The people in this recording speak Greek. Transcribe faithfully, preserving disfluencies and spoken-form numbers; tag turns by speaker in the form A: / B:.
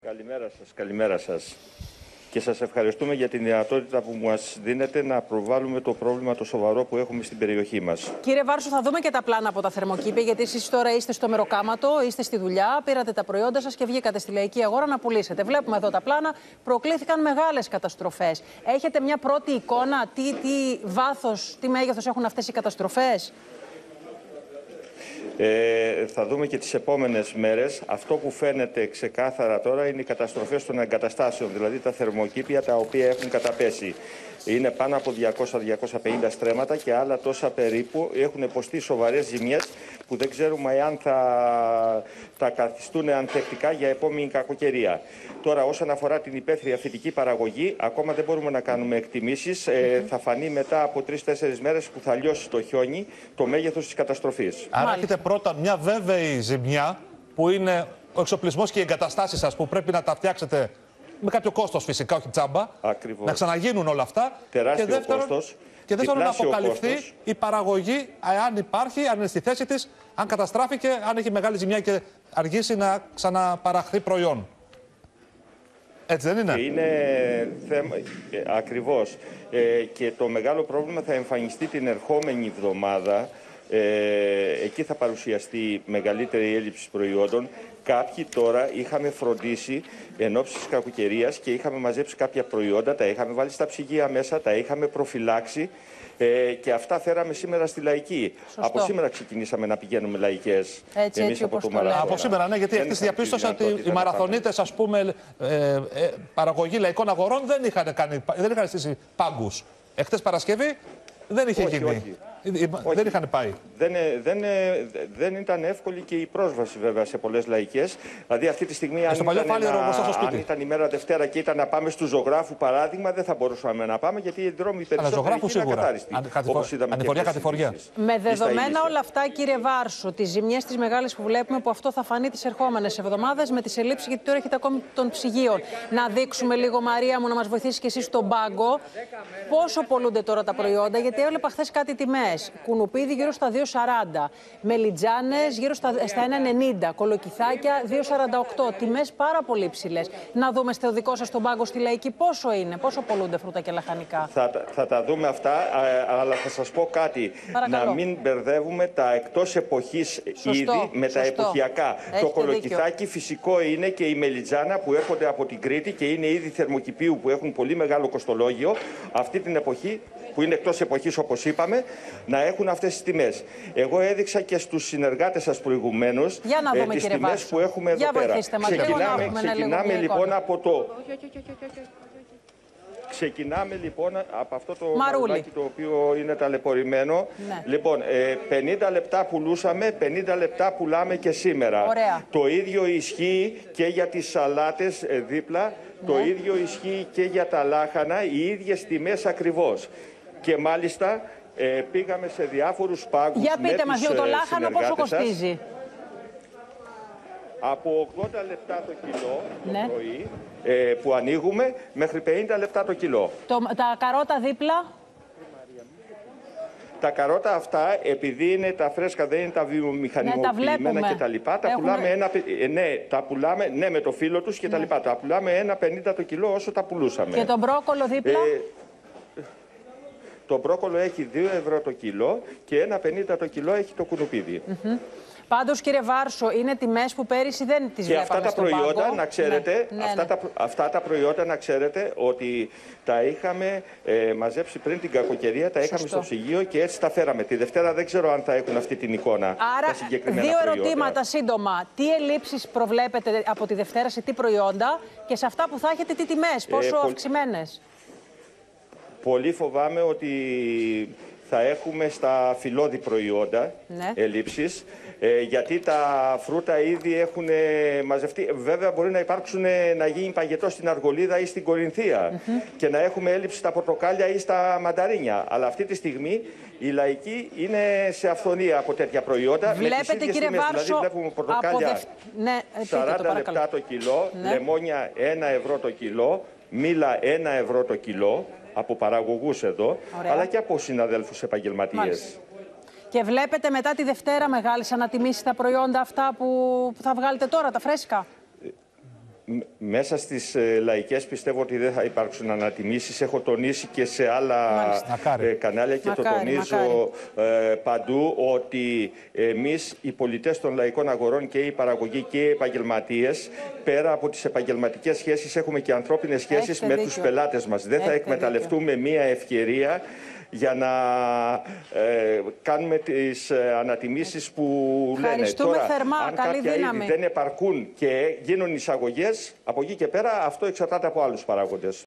A: Καλημέρα σας, καλημέρα σας. Και σας ευχαριστούμε για την δυνατότητα που μας δίνετε να προβάλλουμε το πρόβλημα το σοβαρό που έχουμε στην περιοχή μας.
B: Κύριε Βάρσο, θα δούμε και τα πλάνα από τα θερμοκήπια, γιατί εσείς τώρα είστε στο μεροκάματο, είστε στη δουλειά, πήρατε τα προϊόντα σας και βγήκατε στη λαϊκή αγορά να πουλήσετε. Βλέπουμε εδώ τα πλάνα, προκλήθηκαν μεγάλες καταστροφές. Έχετε μια πρώτη εικόνα, τι, τι βάθος, τι μέγεθος έχουν αυτές οι καταστροφές?
A: Ε, θα δούμε και τις επόμενες μέρες. Αυτό που φαίνεται ξεκάθαρα τώρα είναι οι καταστροφές των εγκαταστάσεων, δηλαδή τα θερμοκήπια τα οποία έχουν καταπέσει. Είναι πάνω από διακόσια με διακόσια πενήντα στρέμματα και άλλα τόσα περίπου έχουν υποστεί σοβαρές ζημιές που δεν ξέρουμε αν θα τα καθιστούν ανθεκτικά για επόμενη κακοκαιρία. Τώρα, όσον αφορά την υπαίθρια φυτική παραγωγή, ακόμα δεν μπορούμε να κάνουμε εκτιμήσεις. Ε, θα φανεί μετά από τρεις-τέσσερις μέρες που θα λιώσει το χιόνι το μέγεθος της καταστροφής.
C: Άρα έχετε πρώτα μια βέβαιη ζημιά που είναι ο εξοπλισμός και οι εγκαταστάσεις σας που πρέπει να τα φτιάξετε με κάποιο κόστος φυσικά, όχι τσάμπα.
A: Ακριβώς.
C: Να ξαναγίνουν όλα αυτά.
A: Τεράστιο
C: και δεύτερον,
A: κόστος.
C: Και δεύτερον να αποκαλυφθεί
A: κόστος.
C: η παραγωγή, αν υπάρχει, αν είναι στη θέση της, αν καταστράφηκε, αν έχει μεγάλη ζημιά και αργήσει να ξαναπαραχθεί προϊόν. Έτσι δεν είναι?
A: Και είναι θέμα, ακριβώς. Ε, και το μεγάλο πρόβλημα θα εμφανιστεί την ερχόμενη εβδομάδα. Ε, εκεί θα παρουσιαστεί μεγαλύτερη έλλειψη προϊόντων. Κάποιοι τώρα είχαμε φροντίσει εν ώψη της κακοκαιρίας και είχαμε μαζέψει κάποια προϊόντα, τα είχαμε βάλει στα ψυγεία μέσα, τα είχαμε προφυλάξει ε, και αυτά φέραμε σήμερα στη λαϊκή.
B: Σωστό.
A: Από σήμερα ξεκινήσαμε να πηγαίνουμε λαϊκές.
B: Έτσι,
A: εμείς
B: έτσι,
A: από
B: όπως
A: το
B: το λέτε.
A: μαραθώνα.
C: Από σήμερα, ναι, γιατί χθες διαπίστωσα ότι οι μαραθωνίτες, ας πούμε, ε, ε, παραγωγή λαϊκών αγορών δεν είχαν, κάνει, δεν είχαν στήσει πάγκους. Εχθές Παρασκευή δεν είχε
A: όχι,
C: γίνει.
A: όχι.
C: Όχι. Δεν είχαν πάει.
A: Δεν, δεν, δεν ήταν εύκολη και η πρόσβαση βέβαια σε πολλές λαϊκές. Δηλαδή αυτή τη στιγμή αν,
C: στο παλιό
A: ήταν,
C: Φάληρο, μπροστά στο σπίτι.
A: αν ήταν η μέρα Δευτέρα και ήταν να πάμε στου Ζωγράφου παράδειγμα, δεν θα μπορούσαμε να πάμε γιατί οι δρόμοι περισσότεροι είναι ακαθάριστοι.
C: Ανηφοριά, κατηφοριά.
B: Με δεδομένα όλα αυτά, κύριε Βάρσο, τις ζημιές τις μεγάλες που βλέπουμε, που αυτό θα φανεί τις ερχόμενες εβδομάδες με τις ελλείψεις, γιατί τώρα έχετε ακόμη των ψυγείων. Να δείξουμε λίγο, Μαρία μου, να μας βοηθήσει και εσείς στον πάγκο, πόσο πολλούνται τώρα τα προϊόντα, γιατί έβλεπα χθες κάτι τιμές. Κουνουπίδι γύρω στα δύο σαράντα, μελιτζάνες γύρω στα, στα ένα ενενήντα, κολοκυθάκια δύο σαράντα οκτώ. Τιμές πάρα πολύ ψηλές. Να δούμε στο δικό σας τον πάγκο στη λαϊκή πόσο είναι, πόσο πολλούνται φρούτα και λαχανικά.
A: Θα, θα τα δούμε αυτά, αλλά θα σας πω κάτι.
B: Παρακαλώ.
A: Να μην μπερδεύουμε τα εκτός εποχής είδη με τα
B: σωστό.
A: εποχιακά.
B: Έχετε
A: το κολοκυθάκι
B: δίκιο.
A: Φυσικό είναι και η μελιτζάνα που έρχονται από την Κρήτη και είναι είδη θερμοκηπίου που έχουν πολύ μεγάλο κοστολόγιο. Αυτή την εποχή, που είναι εκτός εποχής όπως είπαμε, να έχουν αυτές τις τιμές. Εγώ έδειξα και στους συνεργάτες σας προηγουμένως ε, τις τιμές Βάρσο. που έχουμε εδώ
B: Για
A: πέρα.
B: Ξεκινάμε,
A: ξεκινάμε λοιπόν από το... Ξεκινάμε λοιπόν από αυτό το μαρουλάκι το οποίο είναι ταλαιπωρημένο.
B: Ναι.
A: Λοιπόν, ε, πενήντα λεπτά πουλούσαμε, πενήντα λεπτά πουλάμε και σήμερα.
B: Ωραία.
A: Το ίδιο ισχύει και για τις σαλάτες ε, δίπλα, ναι. Το ίδιο ισχύει και για τα λάχανα, οι ίδιες τιμές ακριβώς. Και μάλιστα ε, πήγαμε σε διάφορους πάγκους.
B: Για πείτε μας λίγο, το λάχανο πόσο κοστίζει?
A: Από ογδόντα λεπτά το κιλό
B: ναι.
A: το πρωί ε, που ανοίγουμε μέχρι πενήντα λεπτά το κιλό.
B: Το, τα καρότα δίπλα.
A: Τα καρότα αυτά, επειδή είναι τα φρέσκα, δεν είναι τα βιομηχανικοποιημένα
B: ναι,
A: και τα λοιπά, τα
B: Έχουμε...
A: πουλάμε ένα, ναι, τα πουλάμε, ναι, με το φύλλο τους και ναι. τα λοιπά. Τα πουλάμε ένα πενήντα το κιλό όσο τα πουλούσαμε.
B: Και το μπρόκολο δίπλα. Ε,
A: το μπρόκολο έχει δύο ευρώ το κιλό και ένα πενήντα το κιλό έχει το κουνουπίδι.
B: Mm-hmm. Πάντως, κύριε Βάρσο, είναι τιμές που πέρυσι δεν τις
A: και
B: βλέπαμε
A: αυτά τα
B: στον
A: προϊόντα,
B: πάγκο.
A: να ξέρετε,
B: ναι, ναι,
A: αυτά,
B: ναι.
A: Τα, αυτά τα προϊόντα να ξέρετε ότι τα είχαμε ε, μαζέψει πριν την κακοκαιρία, τα είχαμε
B: Σωστό.
A: στο ψυγείο και έτσι τα φέραμε. Τη Δευτέρα δεν ξέρω αν θα έχουν αυτή την εικόνα.
B: Άρα,
A: τα συγκεκριμένα
B: δύο
A: προϊόντα.
B: ερωτήματα σύντομα. Τι ελλείψεις προβλέπετε από τη Δευτέρα σε τι προϊόντα και σε αυτά που θα έχετε τι τιμές, πόσο ε, πο... αυξημένες?
A: Πολύ φοβάμαι ότι θα έχουμε στα φυλλώδη προϊόντα
B: ναι.
A: ελλείψεις, ε, γιατί τα φρούτα ήδη έχουν μαζευτεί. Βέβαια μπορεί να υπάρξουν, να γίνει παγετό στην αργολίδα ή στην κορινθία mm-hmm. και να έχουμε έλλειψη στα πορτοκάλια ή στα μανταρίνια. Αλλά αυτή τη στιγμή η λαϊκή είναι σε αυθονία από τέτοια προϊόντα.
B: Βλέπετε, κύριε
A: τιμές,
B: Βάρσο,
A: δηλαδή βλέπουμε πορτοκάλια
B: αποδευ... ναι,
A: σαράντα
B: το,
A: λεπτά το κιλό,
B: ναι.
A: λεμόνια ένα ευρώ το κιλό, μήλα ένα ευρώ το κιλό. Από παραγωγούς εδώ, ωραία. Αλλά και από συναδέλφους επαγγελματίες.
B: Και βλέπετε μετά τη Δευτέρα μεγάλες ανατιμήσεις στα προϊόντα αυτά που θα βγάλετε τώρα, τα φρέσκα.
A: Μέσα στις ε, λαϊκές πιστεύω ότι δεν θα υπάρξουν ανατιμήσεις. Έχω τονίσει και σε άλλα ε, κανάλια και
B: μακάρι,
A: το τονίζω ε, παντού ότι εμείς οι πολιτές των λαϊκών αγορών και οι παραγωγοί και οι επαγγελματίες, πέρα από τις επαγγελματικές σχέσεις, έχουμε και ανθρώπινες σχέσεις
B: Έχετε
A: με
B: δίκιο.
A: τους πελάτες μας. Δεν
B: Έχετε
A: θα εκμεταλλευτούμε
B: δίκιο.
A: μία ευκαιρία για να ε, κάνουμε τις ε, ανατιμήσεις που λένε.
B: Ευχαριστούμε
A: Τώρα,
B: θερμά.
A: αν
B: Καλή
A: κάποια
B: δύναμη.
A: είδη δεν επαρκούν και γίνουν εισαγωγές, από εκεί και πέρα αυτό εξαρτάται από άλλους παράγοντες.